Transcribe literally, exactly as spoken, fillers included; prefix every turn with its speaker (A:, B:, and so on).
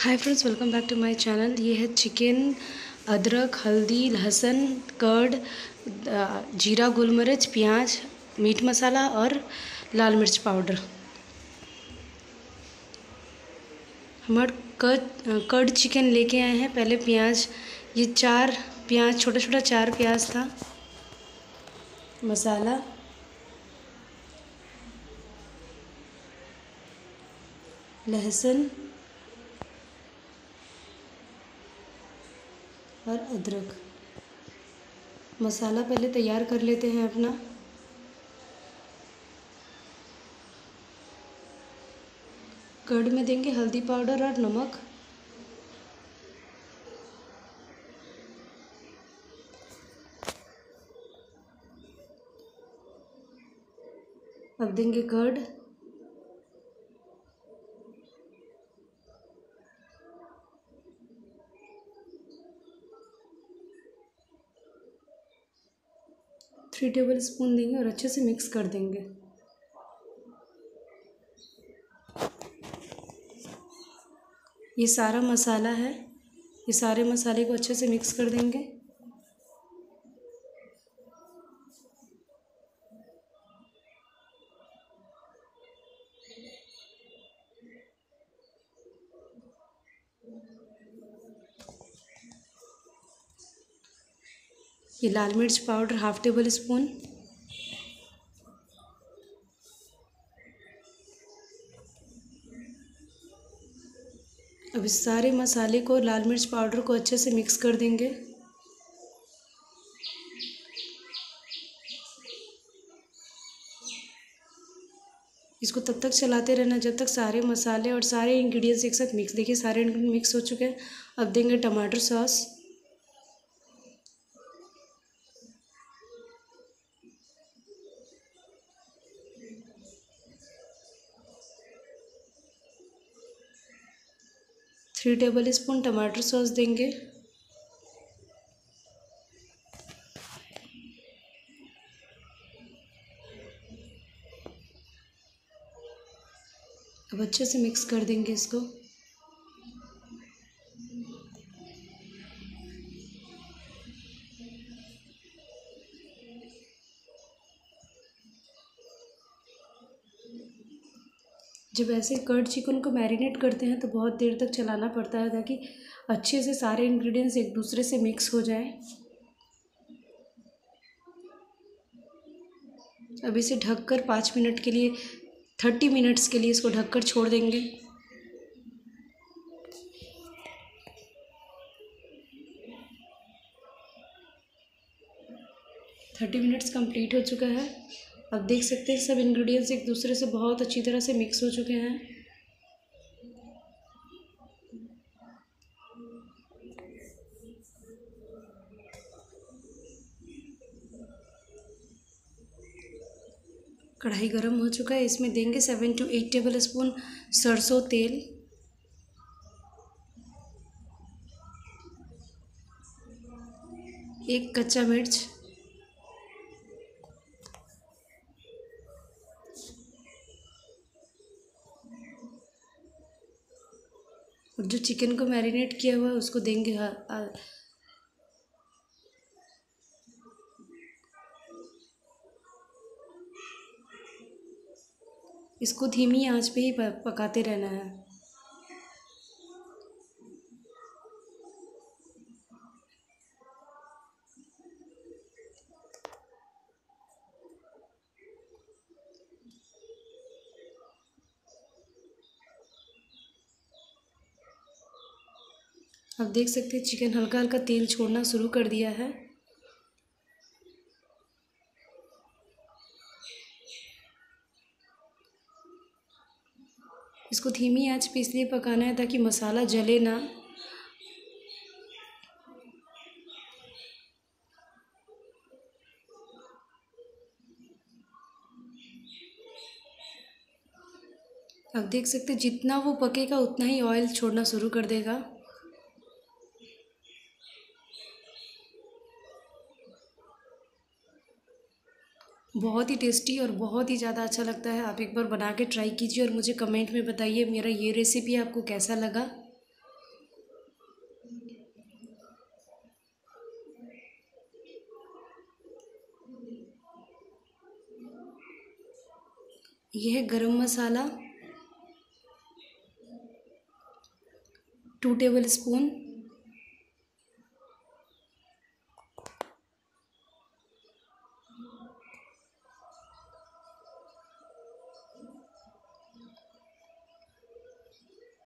A: Hi friends, welcome back to my channel. ये है chicken, अदरक, हल्दी, लहसुन, कर्ड, जीरा, गोलमरीच, प्याज, मीट मसाला और लाल मिर्च पाउडर। हमारे कर्ड कर्ड चिकन लेके आए हैं। पहले प्याज, ये चार प्याज, छोटा छोटा चार प्याज था। मसाला, लहसुन और अदरक। मसाला पहले तैयार कर लेते हैं अपना। कर्ड में देंगे हल्दी पाउडर और नमक। अब देंगे कर्ड, थ्री टेबल स्पून देंगे और अच्छे से मिक्स कर देंगे। ये सारा मसाला है, ये सारे मसाले को अच्छे से मिक्स कर देंगे। ये लाल मिर्च पाउडर हाफ टेबल स्पून। अब इस सारे मसाले को, लाल मिर्च पाउडर को अच्छे से मिक्स कर देंगे। इसको तब तक चलाते रहना जब तक सारे मसाले और सारे इंग्रेडिएंट्स एक साथ मिक्स। देखिए सारे इंग्रेडिएंट्स मिक्स हो चुके हैं। अब देंगे टमाटर सॉस, थ्री टेबल स्पून टमाटर सॉस देंगे। अब अच्छे से मिक्स कर देंगे इसको। जब ऐसे कर्ड चिकन को मैरिनेट करते हैं तो बहुत देर तक चलाना पड़ता है ताकि अच्छे से सारे इंग्रेडिएंट्स एक दूसरे से मिक्स हो जाएं। अब इसे ढककर पाँच मिनट के लिए, थर्टी मिनट्स के लिए इसको ढककर छोड़ देंगे। थर्टी मिनट्स कंप्लीट हो चुका है। अब देख सकते हैं सब इंग्रेडिएंट्स एक दूसरे से बहुत अच्छी तरह से मिक्स हो चुके हैं। कढ़ाई गरम हो चुका है। इसमें देंगे seven to eight tablespoon सरसों तेल, एक कच्चा मिर्च, और जो चिकन को मैरिनेट किया हुआ है उसको देंगे। इसको धीमी आंच पे ही पकाते रहना है। अब देख सकते हैं चिकन हल्का हल्का तेल छोड़ना शुरू कर दिया है। इसको धीमी आंच पे इसलिए पकाना है ताकि मसाला जले ना। अब देख सकते हैं जितना वो पकेगा उतना ही ऑयल छोड़ना शुरू कर देगा। बहुत ही टेस्टी और बहुत ही ज़्यादा अच्छा लगता है। आप एक बार बना के ट्राई कीजिए और मुझे कमेंट में बताइए मेरा ये रेसिपी आपको कैसा लगा। ये है गरम मसाला टू टेबल स्पून,